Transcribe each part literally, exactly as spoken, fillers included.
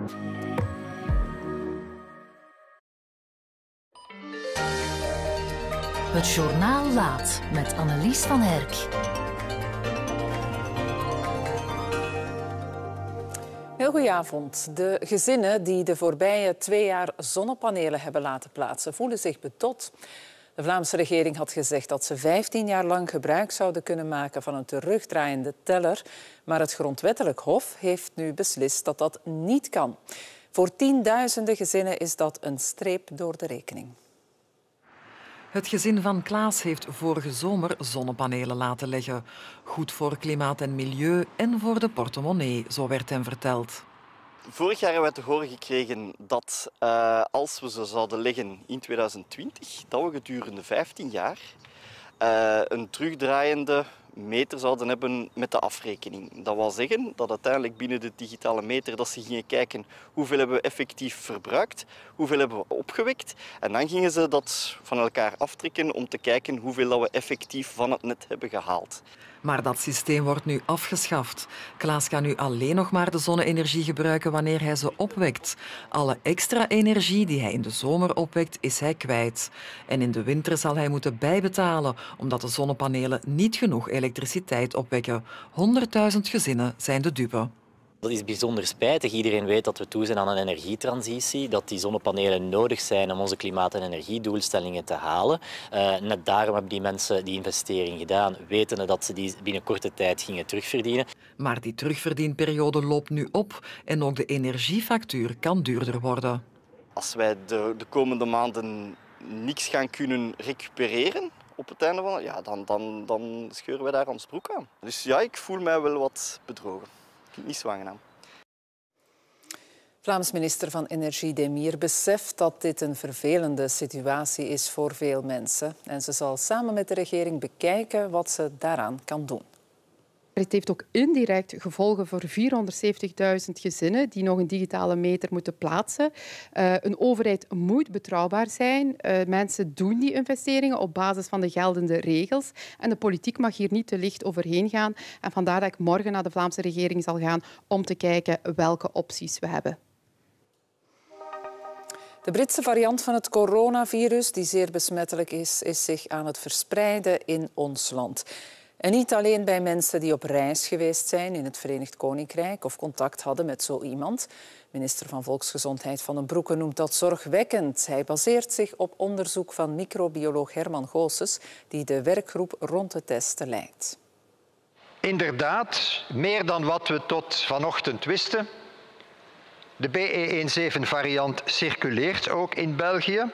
Het journaal laat met Annelies van Herk. Heel goedenavond. De gezinnen die de voorbije twee jaar zonnepanelen hebben laten plaatsen, voelen zich betot. De Vlaamse regering had gezegd dat ze vijftien jaar lang gebruik zouden kunnen maken van een terugdraaiende teller. Maar het Grondwettelijk Hof heeft nu beslist dat dat niet kan. Voor tienduizenden gezinnen is dat een streep door de rekening. Het gezin van Klaas heeft vorige zomer zonnepanelen laten leggen. Goed voor klimaat en milieu en voor de portemonnee, zo werd hem verteld. Vorig jaar hebben we te horen gekregen dat uh, als we ze zouden leggen in tweeduizend twintig, dat we gedurende vijftien jaar uh, een terugdraaiende meter zouden hebben met de afrekening. Dat wil zeggen dat uiteindelijk binnen de digitale meter dat ze gingen kijken hoeveel hebben we effectief verbruikt, hoeveel hebben we opgewekt. En dan gingen ze dat van elkaar aftrekken om te kijken hoeveel dat we effectief van het net hebben gehaald. Maar dat systeem wordt nu afgeschaft. Klaas kan nu alleen nog maar de zonne-energie gebruiken wanneer hij ze opwekt. Alle extra energie die hij in de zomer opwekt, is hij kwijt. En in de winter zal hij moeten bijbetalen, omdat de zonnepanelen niet genoeg elektriciteit opwekken. honderdduizend gezinnen zijn de dupe. Dat is bijzonder spijtig. Iedereen weet dat we toe zijn aan een energietransitie, dat die zonnepanelen nodig zijn om onze klimaat- en energiedoelstellingen te halen. Uh, net daarom hebben die mensen die investering gedaan, wetende dat ze die binnen korte tijd gingen terugverdienen. Maar die terugverdienperiode loopt nu op en ook de energiefactuur kan duurder worden. Als wij de, de komende maanden niks gaan kunnen recupereren op het einde van het ja, dan, dan, dan scheuren wij daar ons broek aan. Dus ja, ik voel mij wel wat bedrogen. Niet zo aangenaam. Vlaams minister van Energie Demir beseft dat dit een vervelende situatie is voor veel mensen. En ze zal samen met de regering bekijken wat ze daaraan kan doen. Het heeft ook indirect gevolgen voor vierhonderdzeventigduizend gezinnen die nog een digitale meter moeten plaatsen. Uh, een overheid moet betrouwbaar zijn. Uh, mensen doen die investeringen op basis van de geldende regels. En de politiek mag hier niet te licht overheen gaan. En vandaar dat ik morgen naar de Vlaamse regering zal gaan om te kijken welke opties we hebben. De Britse variant van het coronavirus, die zeer besmettelijk is, is zich aan het verspreiden in ons land. En niet alleen bij mensen die op reis geweest zijn in het Verenigd Koninkrijk of contact hadden met zo iemand. Minister van Volksgezondheid Van den Broeke noemt dat zorgwekkend. Hij baseert zich op onderzoek van microbioloog Herman Goossens, die de werkgroep rond de testen leidt. Inderdaad, meer dan wat we tot vanochtend wisten. De B E zeventeen variant circuleert ook in België.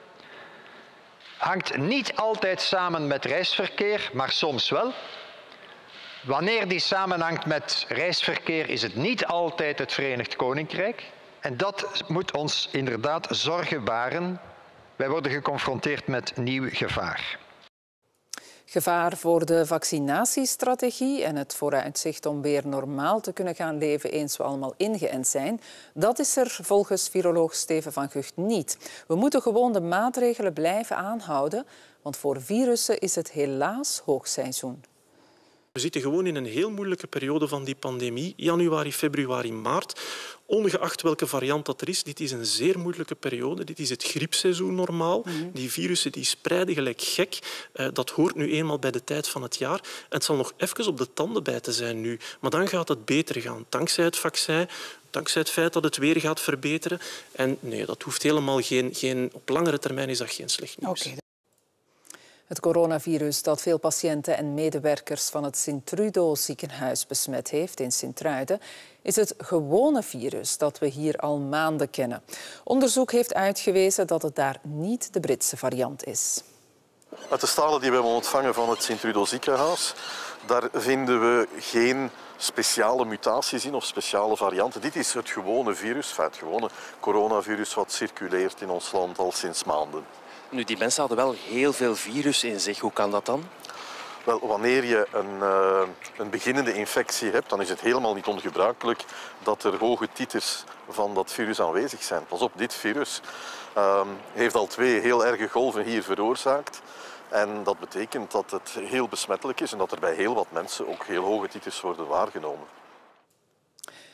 Hangt niet altijd samen met reisverkeer, maar soms wel. Wanneer die samenhangt met reisverkeer, is het niet altijd het Verenigd Koninkrijk. En dat moet ons inderdaad zorgen baren. Wij worden geconfronteerd met nieuw gevaar. Gevaar voor de vaccinatiestrategie en het vooruitzicht om weer normaal te kunnen gaan leven eens we allemaal ingeënt zijn, dat is er volgens viroloog Steven van Gucht niet. We moeten gewoon de maatregelen blijven aanhouden, want voor virussen is het helaas hoogseizoen. We zitten gewoon in een heel moeilijke periode van die pandemie. Januari, februari, maart. Ongeacht welke variant dat er is, dit is een zeer moeilijke periode. Dit is het griepseizoen normaal. Mm-hmm. Die virussen die spreiden gelijk gek. Uh, dat hoort nu eenmaal bij de tijd van het jaar. En het zal nog even op de tanden bijten zijn nu. Maar dan gaat het beter gaan. Dankzij het vaccin, dankzij het feit dat het weer gaat verbeteren. En nee, dat hoeft helemaal geen... geen op langere termijn is dat geen slecht nieuws. Okay. Het coronavirus dat veel patiënten en medewerkers van het Sint-Trudo ziekenhuis besmet heeft in Sint-Truiden, is het gewone virus dat we hier al maanden kennen. Onderzoek heeft uitgewezen dat het daar niet de Britse variant is. Uit de stalen die we hebben ontvangen van het Sint-Trudo ziekenhuis, daar vinden we geen speciale mutaties in of speciale varianten. Dit is het gewone virus, het gewone coronavirus wat circuleert in ons land al sinds maanden. Nu, die mensen hadden wel heel veel virus in zich. Hoe kan dat dan? Wel, wanneer je een, uh, een beginnende infectie hebt, dan is het helemaal niet ongebruikelijk dat er hoge titers van dat virus aanwezig zijn. Pas op, dit virus uh, heeft al twee heel erge golven hier veroorzaakt. En dat betekent dat het heel besmettelijk is en dat er bij heel wat mensen ook heel hoge titers worden waargenomen.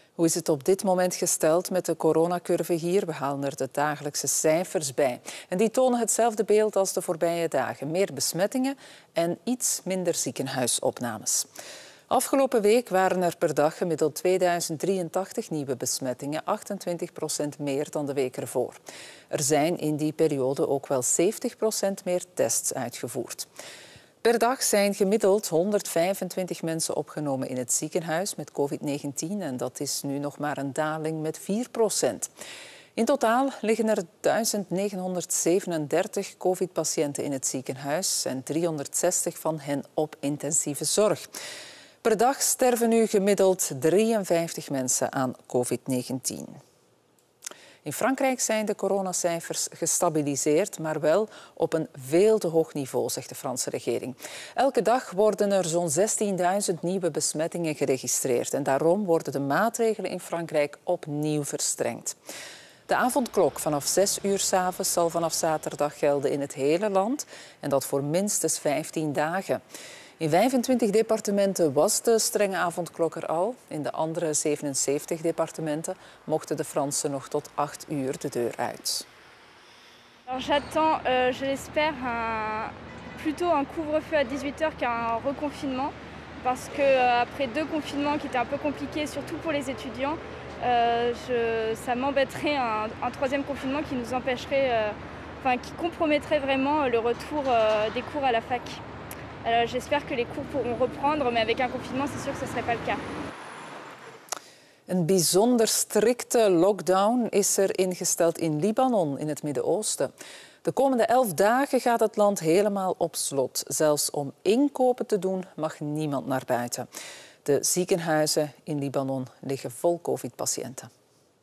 Hoe is het op dit moment gesteld met de coronacurve hier? We halen er de dagelijkse cijfers bij. En die tonen hetzelfde beeld als de voorbije dagen. Meer besmettingen en iets minder ziekenhuisopnames. Afgelopen week waren er per dag gemiddeld tweeduizend drieëntachtig nieuwe besmettingen, achtentwintig procent meer dan de week ervoor. Er zijn in die periode ook wel zeventig procent meer tests uitgevoerd. Per dag zijn gemiddeld honderdvijfentwintig mensen opgenomen in het ziekenhuis met covid negentien en dat is nu nog maar een daling met vier procent. In totaal liggen er duizend negenhonderdzevenendertig covid-patiënten in het ziekenhuis en driehonderdzestig van hen op intensieve zorg. Per dag sterven nu gemiddeld drieënvijftig mensen aan covid negentien. In Frankrijk zijn de coronacijfers gestabiliseerd, maar wel op een veel te hoog niveau, zegt de Franse regering. Elke dag worden er zo'n zestienduizend nieuwe besmettingen geregistreerd en daarom worden de maatregelen in Frankrijk opnieuw verstrengd. De avondklok vanaf zes uur 's avonds zal vanaf zaterdag gelden in het hele land en dat voor minstens vijftien dagen. In vijfentwintig departementen was de strenge avondklok er al. In de andere zevenenzeventig departementen mochten de Fransen nog tot acht uur de deur uit. J'attends, euh, je l'espère, un, plutôt un couvre-feu à dix-huit heures qu'un reconfinement. Parce que euh, après deux confinements qui étaient un peu compliqués, surtout pour les étudiants, euh, je, ça m'embêterait un, un troisième confinement qui nous empêcherait, euh, enfin qui compromettrait vraiment le retour euh, des cours à la fac. Alors, j'espère que les cours pourront reprendre, mais avec un confinement, c'est sûr que ce ne serait pas le cas. Een bijzonder strikte lockdown is er ingesteld in Libanon, in het Midden-Oosten. De komende elf dagen gaat het land helemaal op slot. Zelfs om inkopen te doen mag niemand naar buiten. De ziekenhuizen in Libanon liggen vol covid-patiënten.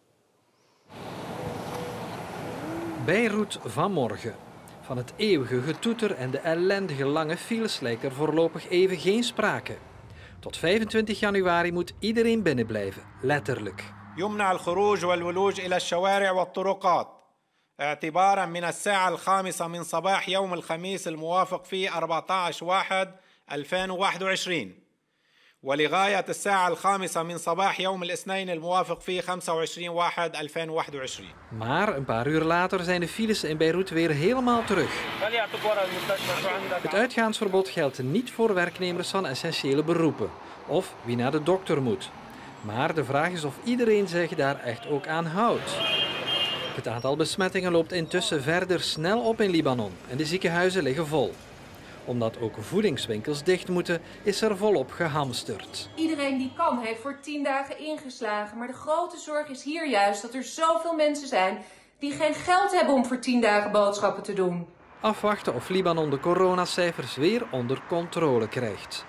Beirut vanmorgen. Van het eeuwige getoeter en de ellendige lange files lijkt er voorlopig even geen sprake. Tot vijfentwintig januari moet iedereen binnenblijven, letterlijk. يمنع الخروج والولوج إلى الشوارع والطرقات اعتبارا من الساعة الخامسة من صباح يوم الخميس الموافق فيه أربعة عشر واحد ألفين وواحد وعشرين ولغاية الساعة الخامسة من صباح يوم الاثنين الموافق فيه خمسة وعشرين واحد ألفين وواحد وعشرين. Maar een paar uur later zijn de files in Beirut weer helemaal terug. Het uitgaansverbod geldt niet voor werknemers van essentiële beroepen of wie naar de dokter moet. Maar de vraag is of iedereen zich daar echt ook aan houdt. Het aantal besmettingen loopt intussen verder snel op in Libanon en de ziekenhuizen liggen vol. Omdat ook voedingswinkels dicht moeten, is er volop gehamsterd. Iedereen die kan heeft voor tien dagen ingeslagen. Maar de grote zorg is hier juist dat er zoveel mensen zijn die geen geld hebben om voor tien dagen boodschappen te doen. Afwachten of Libanon de coronacijfers weer onder controle krijgt.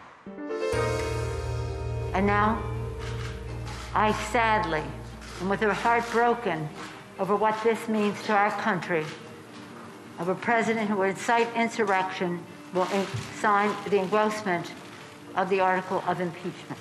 And now, I sadly, and with a heart broken over what this means to our country, of a president who would incite insurrection will sign the engrossment of the article of impeachment.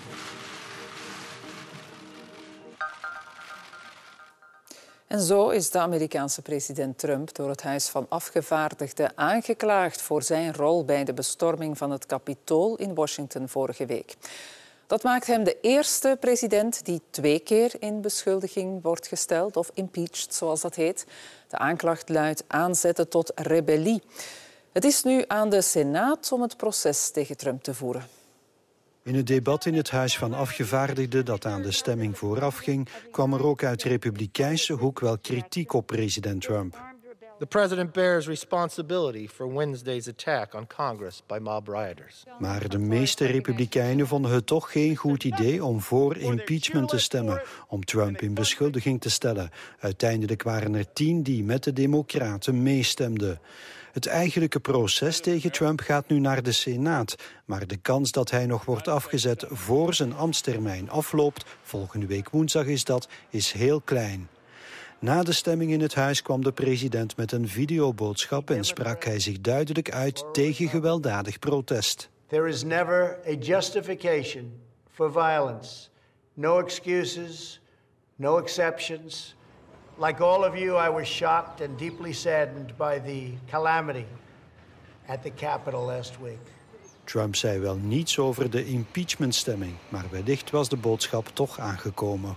En zo is de Amerikaanse president Trump door het Huis van Afgevaardigden aangeklaagd voor zijn rol bij de bestorming van het Capitool in Washington vorige week. Dat maakt hem de eerste president die twee keer in beschuldiging wordt gesteld, of impeached, zoals dat heet. De aanklacht luidt aanzetten tot rebellie. Het is nu aan de Senaat om het proces tegen Trump te voeren. In het debat in het Huis van Afgevaardigden dat aan de stemming voorafging, kwam er ook uit republikeinse hoek wel kritiek op president Trump. The president bears responsibility for Wednesday's attack on Congress by mob rioters. Maar de meeste republikeinen vonden het toch geen goed idee om voor impeachment te stemmen, om Trump in beschuldiging te stellen. Uiteindelijk waren er tien die met de democraten meestemden. Het eigenlijke proces tegen Trump gaat nu naar de Senaat, maar de kans dat hij nog wordt afgezet voor zijn ambtstermijn afloopt, volgende week woensdag is dat, is heel klein. Na de stemming in het huis kwam de president met een videoboodschap en sprak hij zich duidelijk uit tegen gewelddadig protest. There is never a justification for violence. No excuses, no exceptions. Like all of you, I was shocked and deeply saddened by the calamity at the Capitol last week. Trump zei wel niets over de impeachmentstemming, maar wellicht was de boodschap toch aangekomen.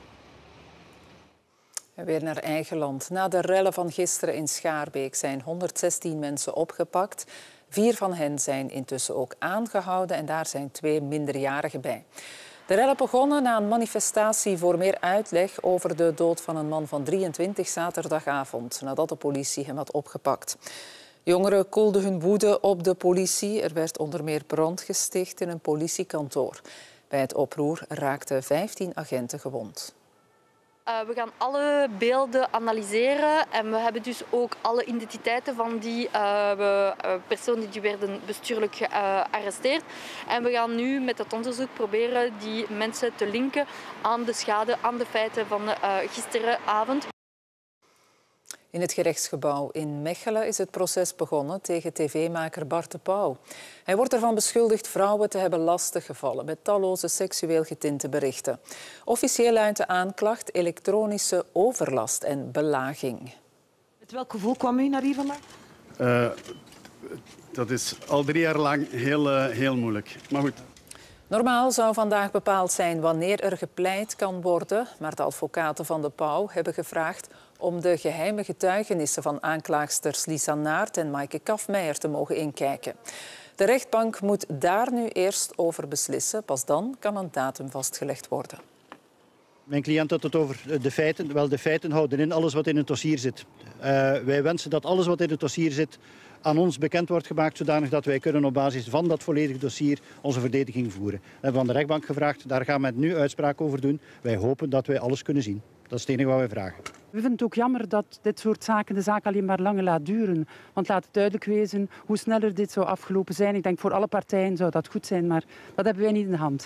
En weer naar eigen land. Na de rellen van gisteren in Schaarbeek zijn honderdzestien mensen opgepakt. Vier van hen zijn intussen ook aangehouden en daar zijn twee minderjarigen bij. De rellen begonnen na een manifestatie voor meer uitleg over de dood van een man van drieëntwintig zaterdagavond, nadat de politie hem had opgepakt. Jongeren koelden hun woede op de politie. Er werd onder meer brand gesticht in een politiekantoor. Bij het oproer raakten vijftien agenten gewond. Uh, we gaan alle beelden analyseren en we hebben dus ook alle identiteiten van die uh, we, uh, personen die werden bestuurlijk gearresteerd. Uh, en we gaan nu met dat onderzoek proberen die mensen te linken aan de schade, aan de feiten van uh, gisteravond. In het gerechtsgebouw in Mechelen is het proces begonnen tegen tv-maker Bart de Pauw. Hij wordt ervan beschuldigd vrouwen te hebben lastiggevallen met talloze seksueel getinte berichten. Officieel luidt de aanklacht elektronische overlast en belaging. Met welk gevoel kwam u naar hier vandaag? Uh, dat is al drie jaar lang heel, uh, heel moeilijk. Maar goed. Normaal zou vandaag bepaald zijn wanneer er gepleit kan worden, maar de advocaten van de Pauw hebben gevraagd om de geheime getuigenissen van aanklaagsters Lisa Naert en Maaike Kafmeijer te mogen inkijken. De rechtbank moet daar nu eerst over beslissen. Pas dan kan een datum vastgelegd worden. Mijn cliënt had het over de feiten. Wel, de feiten houden in alles wat in het dossier zit. Uh, wij wensen dat alles wat in het dossier zit aan ons bekend wordt gemaakt, zodanig dat wij kunnen op basis van dat volledige dossier onze verdediging voeren. We hebben aan de rechtbank gevraagd, daar gaan we nu uitspraak over doen. Wij hopen dat wij alles kunnen zien. Dat is het enige wat wij vragen. We vinden het ook jammer dat dit soort zaken de zaak alleen maar langer laat duren. Want laat het duidelijk wezen, hoe sneller dit zou afgelopen zijn. Ik denk voor alle partijen zou dat goed zijn, maar dat hebben wij niet in de hand.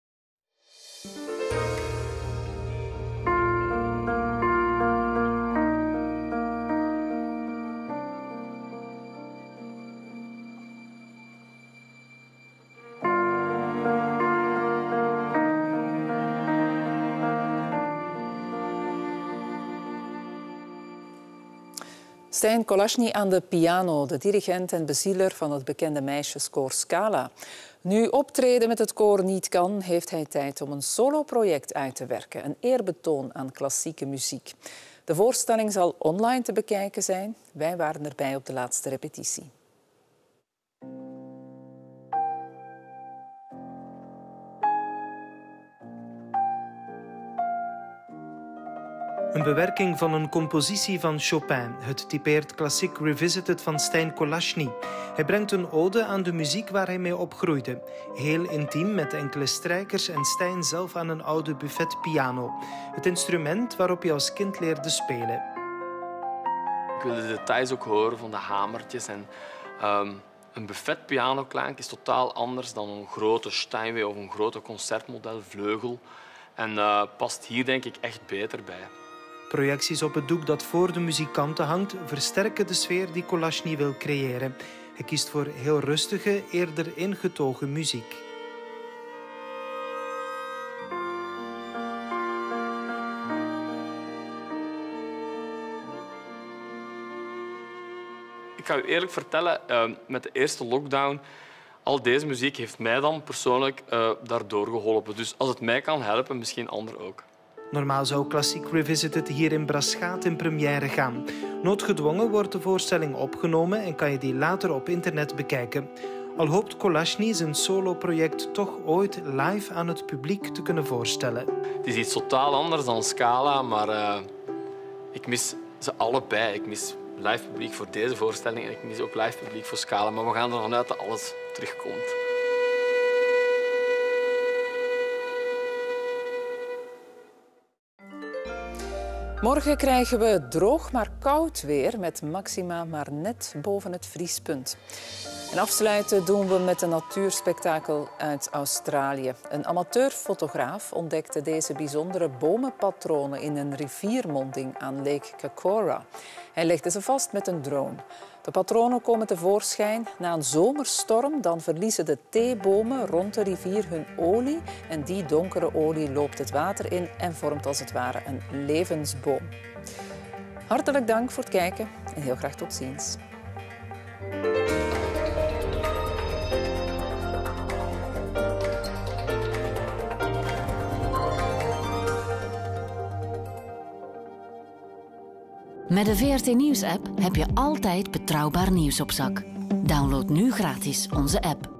Stijn Kolashny aan de piano, de dirigent en bezieler van het bekende meisjeskoor Scala. Nu optreden met het koor niet kan, heeft hij tijd om een soloproject uit te werken. Een eerbetoon aan klassieke muziek. De voorstelling zal online te bekijken zijn. Wij waren erbij op de laatste repetitie. Een bewerking van een compositie van Chopin. Het typeert Klassiek Revisited van Stijn Kolashny. Hij brengt een ode aan de muziek waar hij mee opgroeide. Heel intiem met enkele strijkers en Stijn zelf aan een oude buffetpiano. Het instrument waarop hij als kind leerde spelen. Ik wilde de details ook horen van de hamertjes. En, um, een buffetpiano klank is totaal anders dan een grote Steinway of een grote concertmodel vleugel. En uh, past hier denk ik echt beter bij. Projecties op het doek dat voor de muzikanten hangt versterken de sfeer die Kolashny wil creëren. Hij kiest voor heel rustige, eerder ingetogen muziek. Ik ga u eerlijk vertellen, uh, met de eerste lockdown, al deze muziek heeft mij dan persoonlijk uh, daardoor geholpen. Dus als het mij kan helpen, misschien anderen ook. Normaal zou Klassiek Revisited hier in Braschaat in première gaan. Noodgedwongen wordt de voorstelling opgenomen en kan je die later op internet bekijken. Al hoopt Kolashny zijn soloproject toch ooit live aan het publiek te kunnen voorstellen. Het is iets totaal anders dan Scala, maar uh, ik mis ze allebei. Ik mis live publiek voor deze voorstelling en ik mis ook live publiek voor Scala. Maar we gaan ervan uit dat alles terugkomt. Morgen krijgen we droog maar koud weer met maxima maar net boven het vriespunt. En afsluiten doen we met een natuurspektakel uit Australië. Een amateurfotograaf ontdekte deze bijzondere bomenpatronen in een riviermonding aan Lake Kakora. Hij legde ze vast met een drone. De patronen komen tevoorschijn na een zomerstorm. Dan verliezen de theebomen rond de rivier hun olie. En die donkere olie loopt het water in en vormt als het ware een levensboom. Hartelijk dank voor het kijken en heel graag tot ziens. Met de V R T Nieuws-app heb je altijd betrouwbaar nieuws op zak. Download nu gratis onze app.